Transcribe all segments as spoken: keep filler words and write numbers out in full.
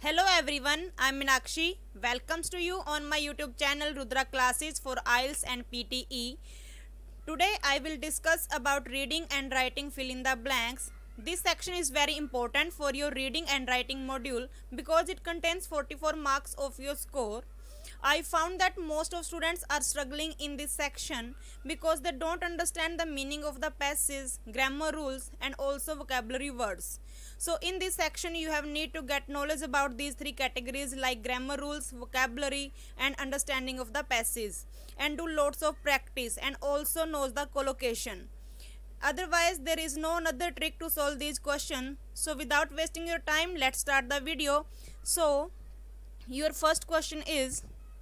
Hello everyone, I'm Meenakshi. Welcomes to you on my YouTube channel Rudra Classes for I E L T S and P T E. Today I will discuss about reading and writing fill in the blanks. This section is very important for your reading and writing module because it contains forty-four marks of your score. I found that most of students are struggling in this section because they don't understand the meaning of the passage, grammar rules and also vocabulary words. So in this section you have need to get knowledge about these three categories like grammar rules, vocabulary and understanding of the passage, and do lots of practice and also knows the collocation. Otherwise there is no another trick to solve these questions. So without wasting your time, let's start the video. So your first question is,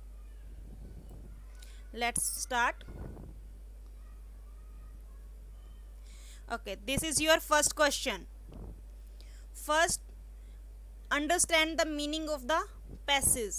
let's start. Okay, this is your first question. First, understand the meaning of the passage.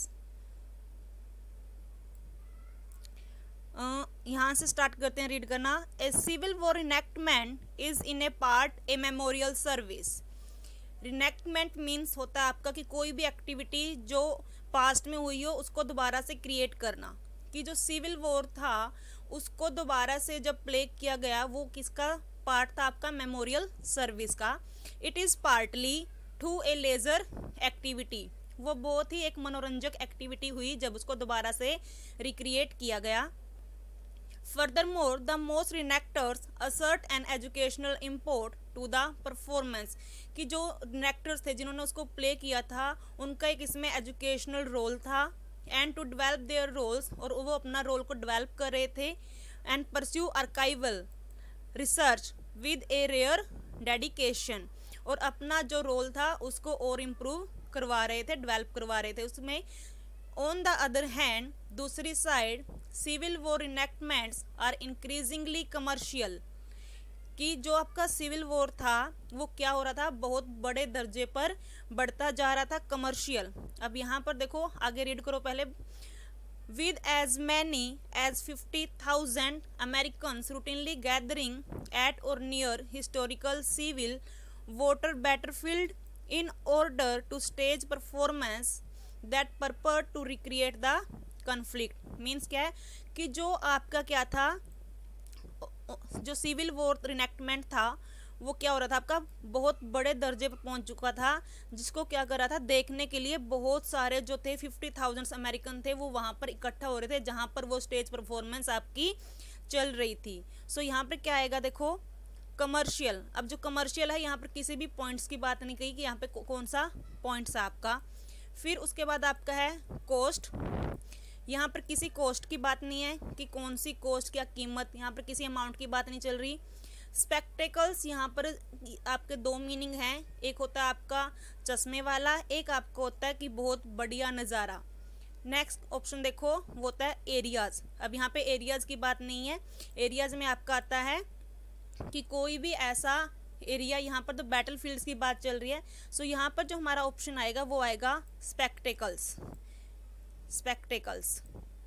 uh, यहाँ से start करते हैं read करना. A civil war enactment is in a part a memorial service. Reenactment means होता है आपका कि कोई भी एक्टिविटी जो पास्ट में हुई हो उसको दोबारा से क्रिएट करना. कि जो सिविल वॉर था उसको दोबारा से जब प्ले किया गया वो किसका पार्ट था? आपका मेमोरियल सर्विस का. It is partly to a leisure activity. वो बहुत ही एक मनोरंजक एक्टिविटी हुई जब उसको दोबारा से रिक्रिएट किया गया. Furthermore the most reenactors assert an educational import to the performance. कि जो रिनेक्टर्स थे जिन्होंने उसको प्ले किया था उनका एक इसमें एजुकेशनल रोल था. And to develop their roles, और वो अपना रोल को डेवलप कर रहे थे. And pursue archival research with a rare dedication, और अपना जो रोल था उसको और इम्प्रूव करवा रहे थे, डेवलप करवा रहे थे उसमें. ऑन द अदर हैंड, दूसरी side, civil war enactments are increasingly commercial. कि जो आपका सिविल वॉर था वो क्या हो रहा था? बहुत बड़े दर्जे पर बढ़ता जा रहा था, कमर्शियल. अब यहाँ पर देखो, आगे रीड करो पहले. With as many as fifty thousand Americans routinely gathering at or near historical civil war battlefield in order to stage performance that purport to recreate the conflict. Means क्या है कि जो आपका क्या था, जो सिविल वॉर रिनेक्टमेंट था वो क्या हो रहा था? आपका बहुत बड़े दर्जे पर पहुंच चुका था, जिसको क्या कर रहा था? देखने के लिए बहुत सारे जो थे फिफ्टी थाउजेंड अमेरिकन थे वो वहाँ पर इकट्ठा हो रहे थे जहाँ पर वो स्टेज परफॉर्मेंस आपकी चल रही थी. सो so, यहाँ पर क्या आएगा? देखो, कमर्शियल. अब जो कमर्शियल है यहाँ पर किसी भी पॉइंट्स की बात नहीं कही कि यहाँ पे कौन सा पॉइंट्स है आपका. फिर उसके बाद आपका है कॉस्ट. यहाँ पर किसी कॉस्ट की बात नहीं है कि कौन सी कॉस्ट, क्या कीमत, यहाँ पर किसी अमाउंट की बात नहीं चल रही. स्पेक्टेकल्स, यहाँ पर आपके दो मीनिंग हैं. एक होता है आपका चश्मे वाला, एक आपको होता है कि बहुत बढ़िया नज़ारा. नेक्स्ट ऑप्शन देखो, वो होता है एरियाज़. अब यहाँ पे एरियाज़ की बात नहीं है. एरियाज़ में आपका आता है कि कोई भी ऐसा एरिया, यहाँ पर तो बैटल फील्ड्स की बात चल रही है. सो so, यहाँ पर जो हमारा ऑप्शन आएगा वो आएगा स्पेक्टेकल्स. स्पेक्टेकल्स.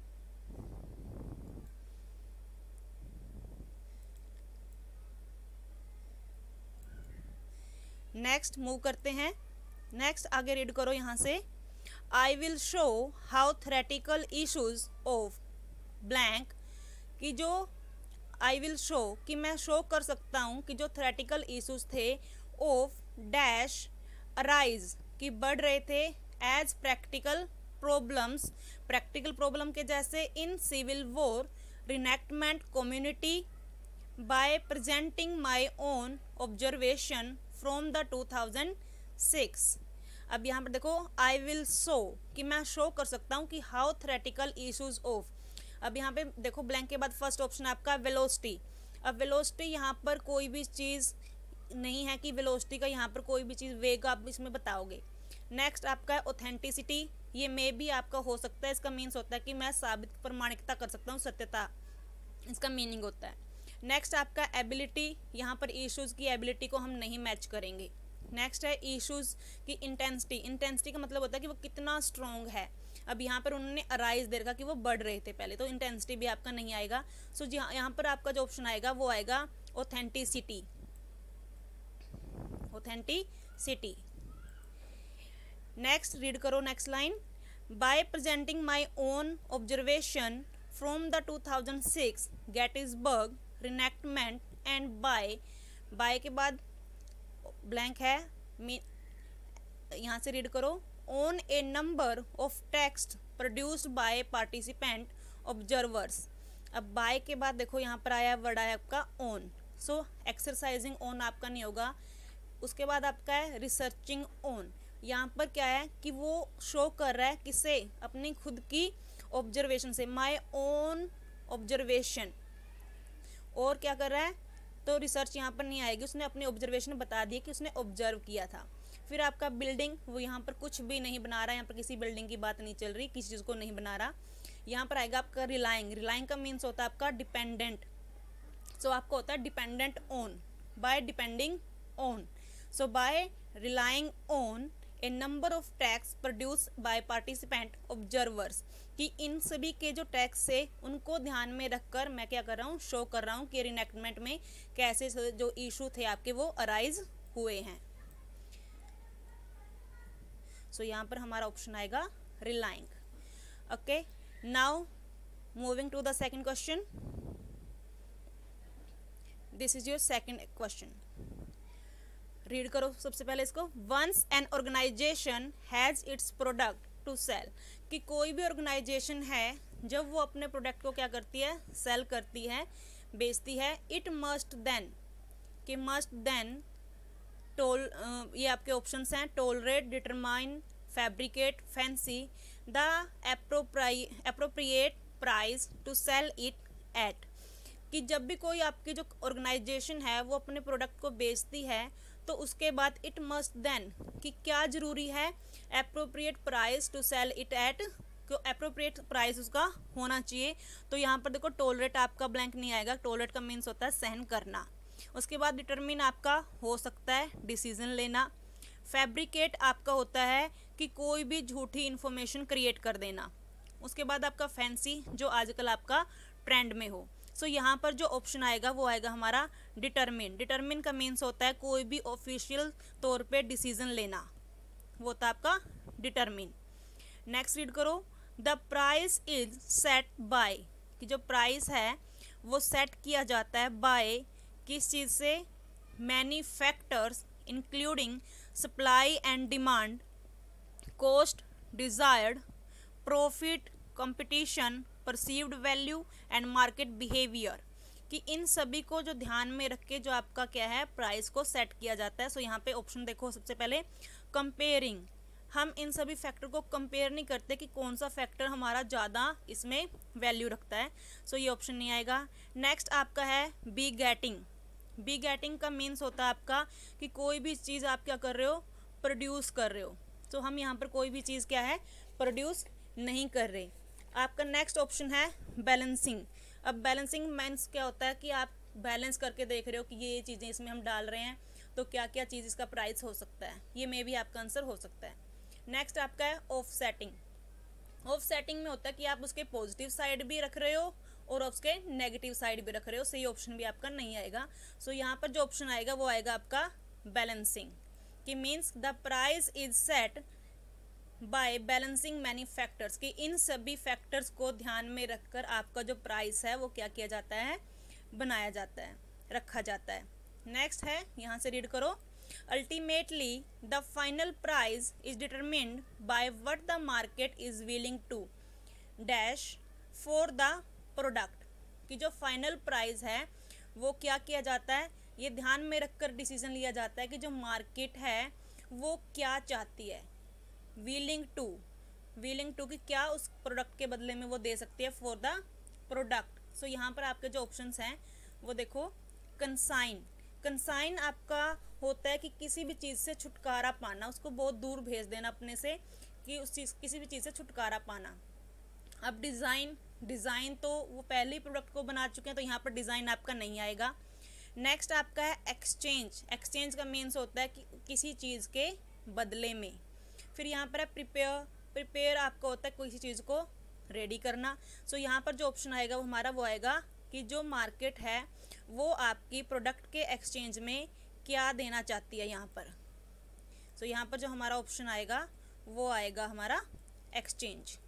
नेक्स्ट मूव करते हैं. नेक्स्ट आगे रीड करो यहाँ से. I will show how theoretical issues of blank. कि जो आई विल शो, कि मैं शो कर सकता हूँ कि जो थ्रेटिकल इशूज थे ऑफ डैश अराइज, कि बढ़ रहे थे as practical problems, practical problem के जैसे in civil war reenactment community by presenting my own observation from the two thousand six. अब यहाँ पर देखो, आई विल शो, कि मैं शो कर सकता हूँ कि हाउ थ्रेटिकल इशूज ऑफ. अब यहाँ पे देखो, ब्लैंक के बाद फर्स्ट ऑप्शन आपका वेलोसिटी. अब वेलोसिटी यहाँ पर कोई भी चीज़ नहीं है कि वेलोसिटी का यहाँ पर कोई भी चीज़, वेग आप इसमें बताओगे. नेक्स्ट आपका है ऑथेंटिसिटी. ये मे भी आपका हो सकता है, इसका मीन्स होता है कि मैं साबित प्रमाणिकता कर सकता हूँ, सत्यता इसका मीनिंग होता है. नेक्स्ट आपका एबिलिटी. यहाँ पर इश्यूज़ की एबिलिटी को हम नहीं मैच करेंगे. नेक्स्ट है इश्यूज़ की इंटेंसिटी. इंटेंसिटी का मतलब होता है कि वो कितना स्ट्रॉन्ग है. अब यहाँ पर उन्होंने अराइज दे रखा कि वो बढ़ रहे थे पहले, तो इंटेंसिटी भी आपका नहीं आएगा. सो so, यहाँ पर आपका जो ऑप्शन आएगा वो आएगा ऑथेंटिसिटी. ऑथेंटिसिटी. नेक्स्ट रीड करो next line, by presenting my own observation from the two thousand six Gettysburg reenactment and by, by के बाद ब्लैंक है, यहाँ से रीड करो, on a number of text produced by participant observers. अब by के बाद देखो यहाँ पर आया वर्ड आया आपका ऑन, सो एक्सरसाइजिंग ऑन आपका नहीं होगा। उसके बाद आपका है रिसर्चिंग ऑन, यहाँ पर क्या है कि वो शो कर रहा है किसे, अपनी खुद की ऑब्जर्वेशन से, माय ओन ऑब्जर्वेशन, और क्या कर रहा है, तो रिसर्च यहाँ पर नहीं आएगी, उसने अपनी ऑब्जर्वेशन बता दी कि उसने ऑब्जर्व किया था। फिर आपका बिल्डिंग, वो यहाँ पर कुछ भी नहीं बना रहा है, यहाँ पर किसी बिल्डिंग की बात नहीं चल रही, किसी चीज़ को नहीं बना रहा। यहाँ पर आएगा आपका रिलाइंग, रिलाइंग का मीन्स होता है आपका डिपेंडेंट, सो so, आपका होता है dependent on, by depending on, so by relying on a number of texts produce by participant observers, कि इन सभी के जो टैक्स से उनको ध्यान में रखकर मैं क्या कर रहा हूँ, शो कर रहा हूँ कि रिनेक्टमेंट में कैसे जो इशू थे आपके वो अराइज हुए हैं। सो so, यहाँ पर हमारा ऑप्शन आएगा relying. Okay, now moving to the second question, this is your second question. Read करो सबसे पहले इसको, once an organization has its product to sell, कि कोई भी ऑर्गेनाइजेशन है जब वो अपने प्रोडक्ट को क्या करती है, सेल करती है, बेचती है, इट मस्ट देन, कि मस्ट देन टोल, ये आपके ऑप्शंस हैं, tolerate, determine, fabricate, fancy the appropriate price to sell it at, कि जब भी कोई आपकी जो ऑर्गेनाइजेशन है वो अपने प्रोडक्ट को बेचती है तो उसके बाद इट मस्ट देन, कि क्या जरूरी है, appropriate price to sell it at, क्यों एप्रोप्रिएट प्राइस उसका होना चाहिए। तो यहाँ पर देखो टोलरेट आपका ब्लैंक नहीं आएगा, टोलरेट का मीन्स होता है सहन करना। उसके बाद डिटरमिन आपका हो सकता है डिसीजन लेना, फैब्रिकेट आपका होता है कि कोई भी झूठी इन्फॉर्मेशन क्रिएट कर देना। उसके बाद आपका फैंसी, जो आजकल आपका ट्रेंड में हो। सो so, यहाँ पर जो ऑप्शन आएगा वो आएगा हमारा डिटरमिन, डिटरमिन का मीन्स होता है कोई भी ऑफिशियल तौर पे डिसीजन लेना, वो होता है आपका डिटरमिन। नेक्स्ट रीड करो, the price is set by, कि जो प्राइस है वो सेट किया जाता है बाय किस चीज़ से, many factors including supply and demand, cost, desired, profit, competition, perceived value and market behaviour, कि इन सभी को जो ध्यान में रख के जो आपका क्या है प्राइस को सेट किया जाता है। सो so, यहाँ पे ऑप्शन देखो, सबसे पहले कंपेयरिंग, हम इन सभी फैक्टर को कंपेयर नहीं करते कि कौन सा फैक्टर हमारा ज़्यादा इसमें वैल्यू रखता है। सो so, ये ऑप्शन नहीं आएगा। नेक्स्ट आपका है बी गेटिंग, बी गेटिंग का मीन्स होता है आपका कि कोई भी चीज़ आप क्या कर रहे हो, प्रोड्यूस कर रहे हो। तो so, हम यहाँ पर कोई भी चीज़ क्या है, प्रोड्यूस नहीं कर रहे। आपका नेक्स्ट ऑप्शन है बैलेंसिंग। अब बैलेंसिंग मीन्स क्या होता है कि आप बैलेंस करके देख रहे हो कि ये ये चीज़ें इसमें हम डाल रहे हैं तो क्या क्या चीज़ इसका प्राइस हो सकता है, ये मे भी आपका आंसर हो सकता है। नेक्स्ट आपका है ऑफ सेटिंग, ऑफ सेटिंग में होता है कि आप उसके पॉजिटिव साइड भी रख रहे हो और उसके नेगेटिव साइड भी रख रहे हो, सही ऑप्शन भी आपका नहीं आएगा। सो so, यहाँ पर जो ऑप्शन आएगा वो आएगा आपका बैलेंसिंग, कि means the price is set by balancing many factors, कि इन सभी फैक्टर्स को ध्यान में रखकर आपका जो प्राइस है वो क्या किया जाता है, बनाया जाता है, रखा जाता है। नेक्स्ट है, यहाँ से रीड करो, ultimately the final price is determined by what the market is willing to dash for the product, कि जो फाइनल प्राइस है वो क्या किया जाता है, ये ध्यान में रखकर डिसीजन लिया जाता है कि जो मार्केट है वो क्या चाहती है, विलिंग टू, विलिंग टू कि क्या उस प्रोडक्ट के बदले में वो दे सकती है फॉर द प्रोडक्ट। सो यहाँ पर आपके जो ऑप्शंस हैं वो देखो, कंसाइन, कंसाइन आपका होता है कि किसी भी चीज़ से छुटकारा पाना, उसको बहुत दूर भेज देना अपने से, कि उस चीज़ किसी भी चीज़ से छुटकारा पाना। अब डिज़ाइन, डिज़ाइन तो वो पहले ही प्रोडक्ट को बना चुके हैं तो यहाँ पर डिज़ाइन आपका नहीं आएगा। नेक्स्ट आपका है एक्सचेंज, एक्सचेंज का मीन्स होता है कि किसी चीज़ के बदले में। फिर यहाँ पर है प्रिपेयर, प्रिपेयर आपका होता है किसी चीज़ को रेडी करना। सो so, यहाँ पर जो ऑप्शन आएगा वो हमारा वो आएगा कि जो मार्केट है वो आपकी प्रोडक्ट के एक्सचेंज में क्या देना चाहती है यहाँ पर। सो so, यहाँ पर जो हमारा ऑप्शन आएगा वो आएगा हमारा एक्सचेंज।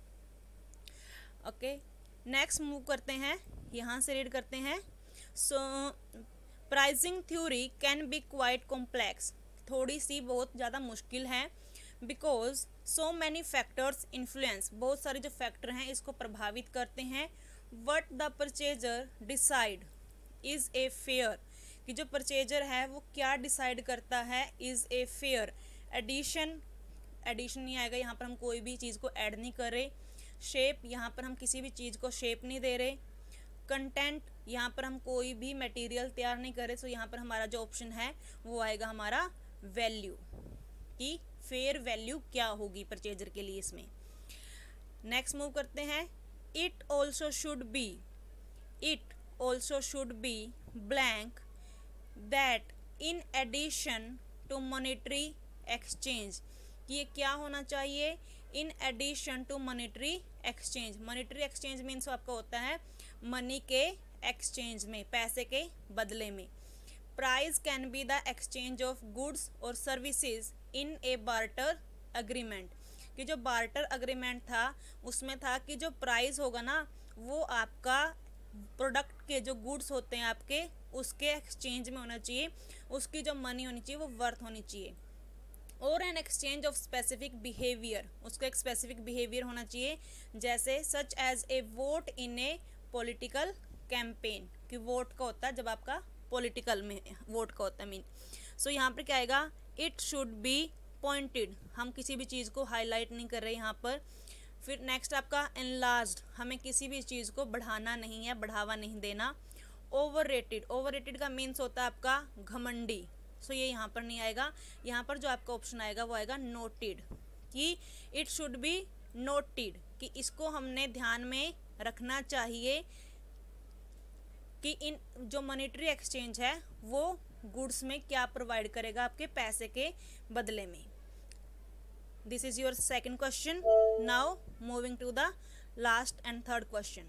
ओके, नेक्स्ट मूव करते हैं, यहाँ से रीड करते हैं। So pricing theory can be quite complex, थोड़ी सी बहुत ज़्यादा मुश्किल है, because so many factors influence, बहुत सारे जो फैक्टर हैं इसको प्रभावित करते हैं। What the purchaser decide is a fair, कि जो परचेजर है वो क्या डिसाइड करता है, is a fair. Addition, addition नहीं आएगा, यहाँ पर हम कोई भी चीज़ को ऐड नहीं कर रहे। शेप, यहाँ पर हम किसी भी चीज़ को शेप नहीं दे रहे। कंटेंट, यहाँ पर हम कोई भी मटेरियल तैयार नहीं कर रहे, सो यहाँ पर हमारा जो ऑप्शन है वो आएगा हमारा वैल्यू, कि फेयर वैल्यू क्या होगी परचेजर के लिए इसमें। नेक्स्ट मूव करते हैं। It also should be, it also should be blank that in addition to monetary exchange, कि ये क्या होना चाहिए, in addition to monetary exchange. Monetary exchange means आपका होता है मनी के एक्सचेंज में, पैसे के बदले में। Price can be the exchange of goods और services in a barter agreement, कि जो बार्टर अग्रीमेंट था उसमें था कि जो प्राइस होगा ना वो आपका प्रोडक्ट के जो गुड्स होते हैं आपके उसके एक्सचेंज में होना चाहिए, उसकी जो मनी होनी चाहिए वो वर्थ होनी चाहिए। और an exchange of specific behaviour, उसका एक स्पेसिफिक बिहेवियर होना चाहिए, जैसे such as a vote in a political campaign, कि वोट का होता है जब आपका पॉलिटिकल में वोट का होता है मीन। सो यहाँ पर क्या आएगा, इट शुड बी पॉइंटेड, हम किसी भी चीज़ को हाईलाइट नहीं कर रहे यहाँ पर। फिर नेक्स्ट आपका एनलार्ज्ड, हमें किसी भी चीज़ को बढ़ाना नहीं है, बढ़ावा नहीं देना। ओवर रेटेड, ओवर रेटेड का मीन्स होता है आपका घमंडी, सो ये यहाँ पर नहीं आएगा। यहाँ पर जो आपका ऑप्शन आएगा वो आएगा नोटेड, कि इट शुड बी नोटेड, कि इसको हमने ध्यान में रखना चाहिए कि इन जो मॉनेटरी एक्सचेंज है वो गुड्स में क्या प्रोवाइड करेगा आपके पैसे के बदले में। This is your second question. Now moving to the last and third question.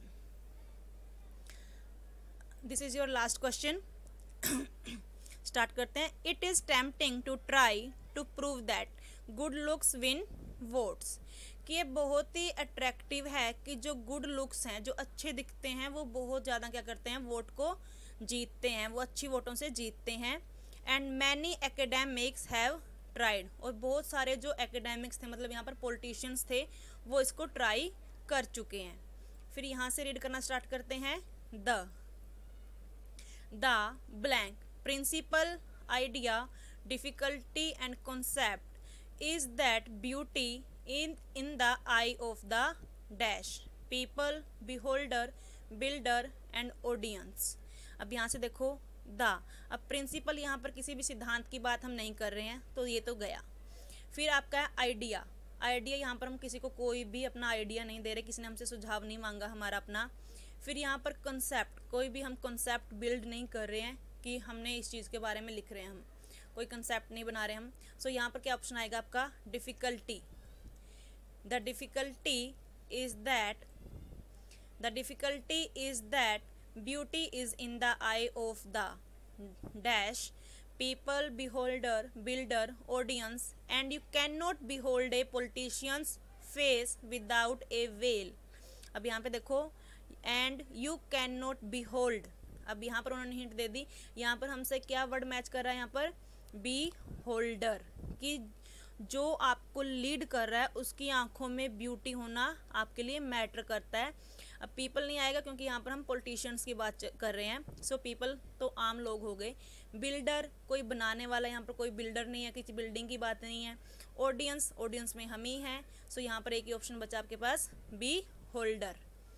This is your last question. Start करते हैं। It is tempting to try to prove that good looks win votes, कि ये बहुत ही attractive है कि जो good looks हैं, जो अच्छे दिखते हैं, वो बहुत ज़्यादा क्या करते हैं, वोट को जीतते हैं, वो अच्छी वोटों से जीतते हैं। And many academics have tried, और बहुत सारे जो एकेडमिक्स थे, मतलब यहाँ पर पॉलिटिशियंस थे, वो इसको ट्राई कर चुके हैं। फिर यहाँ से रीड करना स्टार्ट करते हैं। The the blank principal idea difficulty and concept is that beauty in in the eye of the dash people beholder builder and audience। अब यहाँ से देखो द, अब प्रिंसिपल यहाँ पर किसी भी सिद्धांत की बात हम नहीं कर रहे हैं, तो ये तो गया। फिर आपका है आइडिया, आइडिया यहाँ पर हम किसी को कोई भी अपना आइडिया नहीं दे रहे, किसी ने हमसे सुझाव नहीं मांगा हमारा अपना। फिर यहाँ पर कंसेप्ट, कोई भी हम कंसेप्ट बिल्ड नहीं कर रहे हैं कि हमने इस चीज़ के बारे में लिख रहे हैं, हम कोई कंसेप्ट नहीं बना रहे हम। सो so, यहाँ पर क्या ऑप्शन आएगा आपका, difficulty. The difficulty is that the difficulty is that beauty is in the eye of the dash people beholder builder audience and you cannot behold a politician's face without a veil। अब यहाँ पे देखो and you cannot behold, अब यहाँ पर उन्होंने hint दे दी, यहाँ पर हमसे क्या वर्ड मैच कर रहा है, यहाँ पर beholder, कि जो आपको लीड कर रहा है उसकी आंखों में ब्यूटी होना आपके लिए मैटर करता है। अब पीपल नहीं आएगा क्योंकि यहाँ पर हम पॉलिटिशियंस की बात कर रहे हैं, सो पीपल तो आम लोग हो गए। बिल्डर, कोई बनाने वाला, यहाँ पर कोई बिल्डर नहीं है, किसी बिल्डिंग की बात नहीं है। ऑडियंस, ऑडियंस में हम ही हैं, सो यहाँ पर एक ही ऑप्शन बचा आपके पास, बी होल्डर।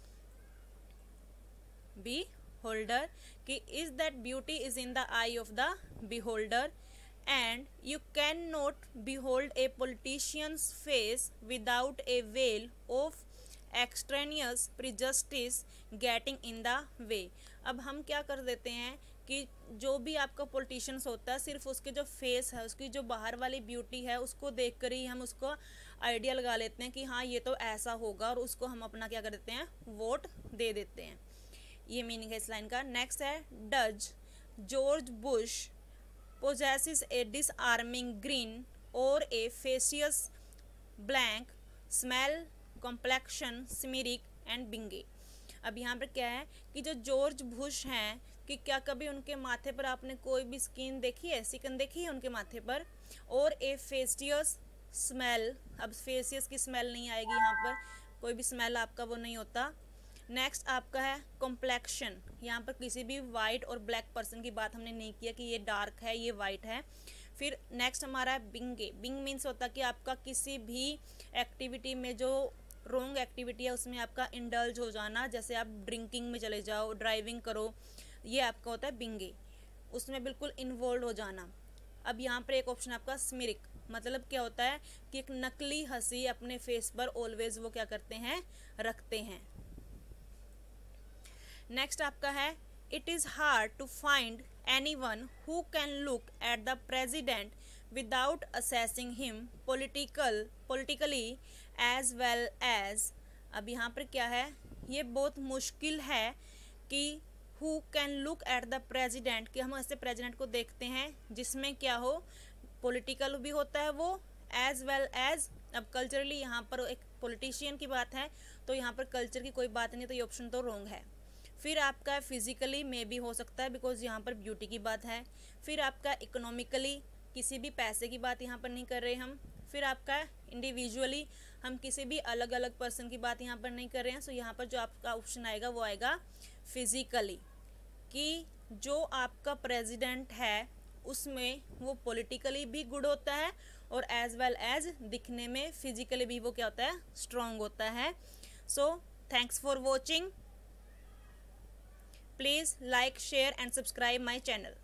बी होल्डर कि is that beauty is in the eye of the beholder and you cannot behold a politician's face without a veil of extraneous prejudice getting in the way। अब हम क्या कर देते हैं कि जो भी आपका पॉलिटिशियंस होता है, सिर्फ उसके जो फेस है, उसकी जो बाहर वाली ब्यूटी है, उसको देख कर ही हम उसको आइडिया लगा लेते हैं कि हाँ ये तो ऐसा होगा, और उसको हम अपना क्या कर देते हैं, वोट दे देते हैं। ये मीनिंग है इस लाइन का। नेक्स्ट है, does George Bush possesses a disarming grin or a facious blank, smell, complexion, smirk and binge. अब यहाँ पर क्या है कि जो जॉर्ज बुश हैं कि क्या कभी उनके माथे पर आपने कोई भी स्किन देखी है, सिकन देखी है उनके माथे पर, और ए फेसियस स्मेल। अब फेसियस की स्मेल नहीं आएगी, यहाँ पर कोई भी स्मेल आपका वो नहीं होता। नेक्स्ट आपका है कॉम्प्लेक्शन, यहाँ पर किसी भी वाइट और ब्लैक पर्सन की बात हमने नहीं किया कि ये डार्क है ये वाइट है। फिर नेक्स्ट हमारा है बिंगे। बिंग मीन्स होता है कि आपका किसी भी एक्टिविटी में जो रॉन्ग एक्टिविटी है उसमें आपका इंडल्ज हो जाना, जैसे आप ड्रिंकिंग में चले जाओ, ड्राइविंग करो, ये आपका होता है बिंगे, उसमें बिल्कुल इन्वॉल्व हो जाना। अब यहाँ पर एक ऑप्शन आपका स्मिरिक, मतलब क्या होता है कि एक नकली हंसी अपने फेस पर ऑलवेज वो क्या करते हैं, रखते हैं। नेक्स्ट आपका है it is hard to find anyone who can look at the president without assessing him political politically as well as. अब यहाँ पर क्या है, ये बहुत मुश्किल है कि who can look at the president, कि हम ऐसे प्रेजिडेंट को देखते हैं जिसमें क्या हो, पॉलिटिकल भी होता है वो, एज वेल एज। अब कल्चरली यहाँ पर एक पॉलिटिशियन की बात है तो यहाँ पर कल्चर की कोई बात नहीं, तो ये ऑप्शन तो रॉन्ग है। फिर आपका फिजिकली में भी हो सकता है बिकॉज यहाँ पर ब्यूटी की बात है। फिर आपका इकोनॉमिकली, किसी भी पैसे की बात यहाँ पर नहीं कर रहे हम। फिर आपका इंडिविजुअली, हम किसी भी अलग अलग पर्सन की बात यहाँ पर नहीं कर रहे हैं। सो यहाँ पर जो आपका ऑप्शन आएगा वो आएगा फिजिकली, कि जो आपका प्रेसिडेंट है उसमें वो पॉलिटिकली भी गुड होता है और एज वेल एज दिखने में फिजिकली भी वो क्या होता है, स्ट्रॉन्ग होता है। So thanks for watching. Please like, share and subscribe my channel.